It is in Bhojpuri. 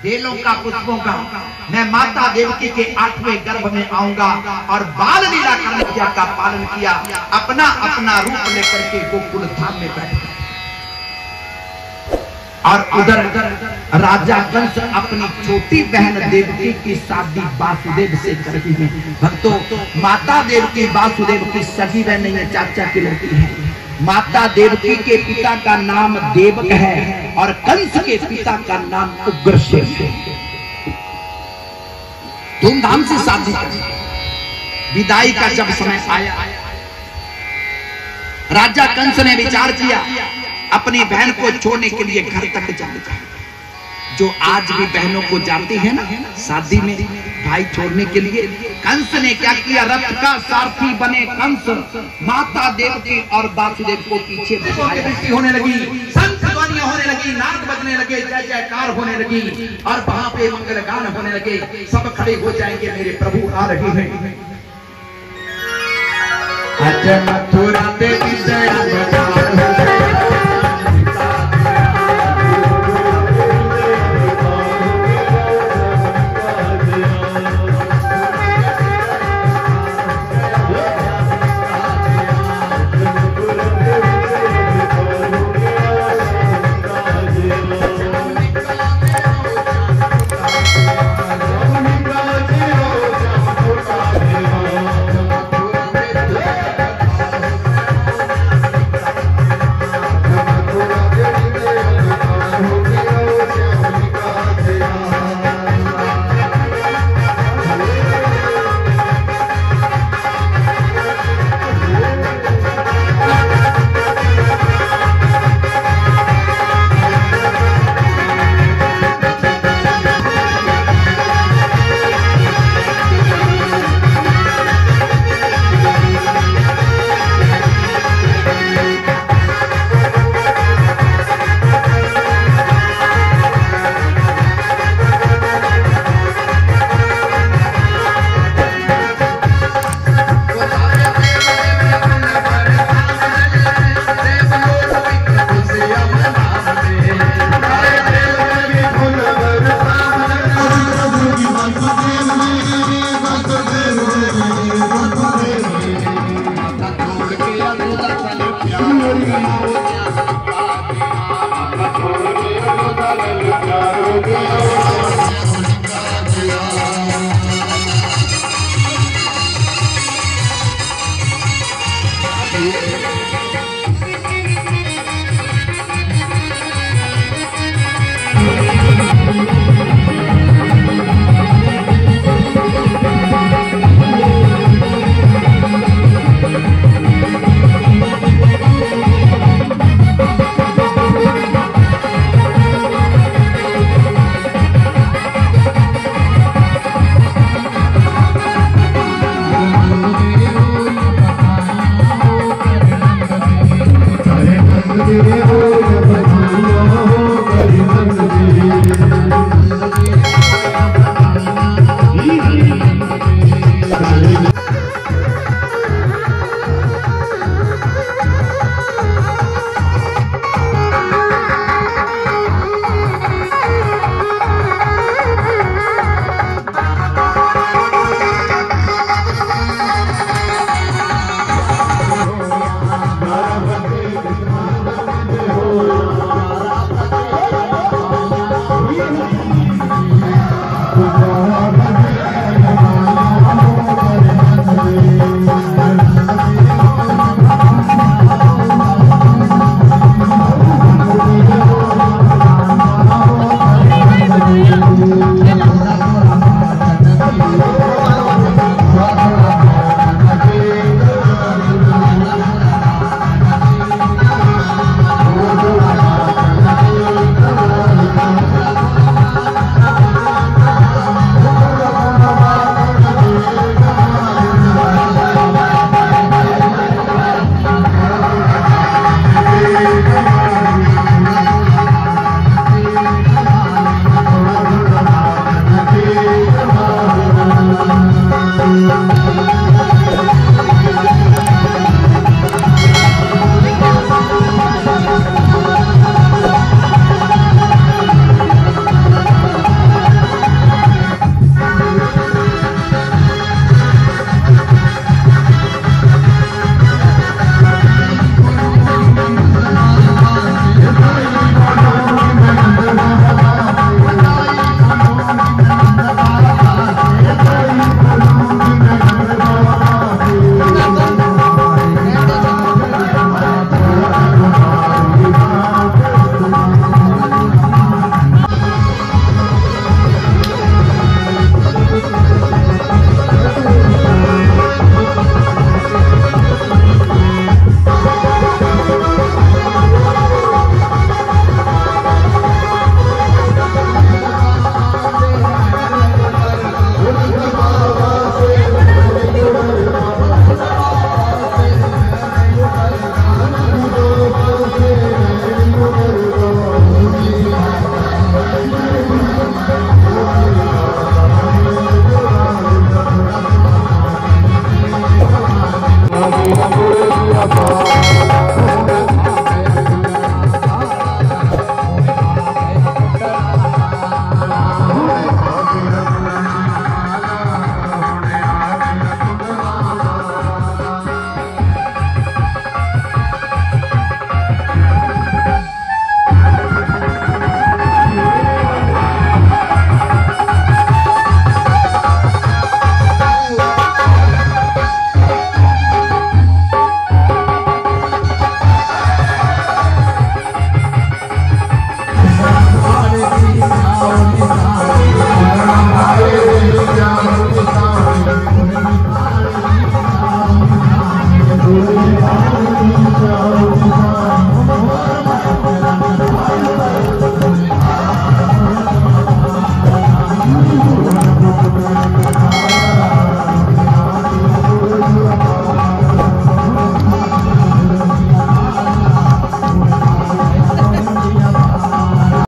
बेलों का पुष्पों का मैं माता देवकी के 8वें गर्भ में आऊंगा और बाल लीला कन्हैया का पालन किया, अपना अपना रूप लेकर के गोकुल धाम में बैठ गए। और उधर राजा कंस अपनी छोटी बहन देवकी की शादी वासुदेव से कर दी है। भक्तों, माता देवकी वासुदेव की सगी बहन नहीं है, चाचा की लड़की है। माता देवकी के पिता का नाम देवक है और कंस के पिता का नाम उग्रसेन है। धूमधाम से शादी विदाई का जब समय आया, राजा कंस ने विचार किया अपनी बहन को छोड़ने के लिए घर तक जाने का, जो आज भी बहनों को जाती है ना शादी में भाई छोड़ने के लिए। कंस ने क्या किया, रथ का सारथी बने कंस माता देवकी और वासुदेव को पीछे बिजली होने लगी, शंख ध्वनियां होने लगी, नाद बजने लगे, जय जयकार होने लगी और वहां पे मंगल गान होने लगे। सब खड़े हो जाएंगे, मेरे प्रभु आ रहे हैं। अजय मथुरा देवी